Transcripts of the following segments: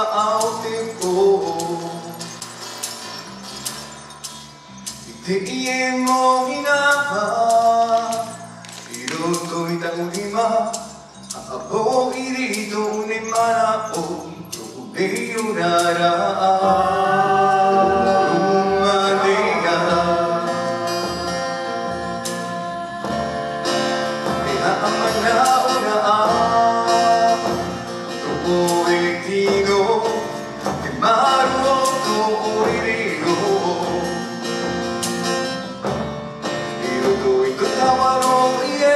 ao tempo Te ie mo hinapa Hiroto itagulima Aabo irito ni mana o Tukubeyo Umadea Ea amana ora Tuko etino Te maru o to oiriro Tawaro ie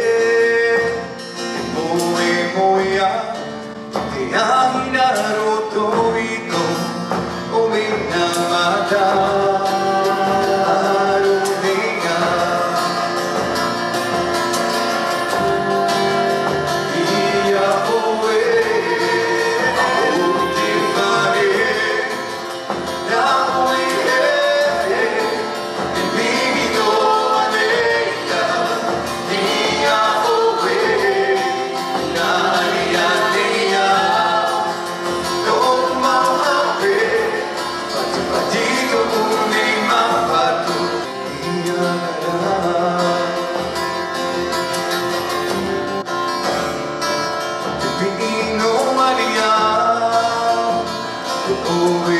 E moe moea Te ahina roto ito O mina mata Aronea Ia oe O te whare Na oe Oh,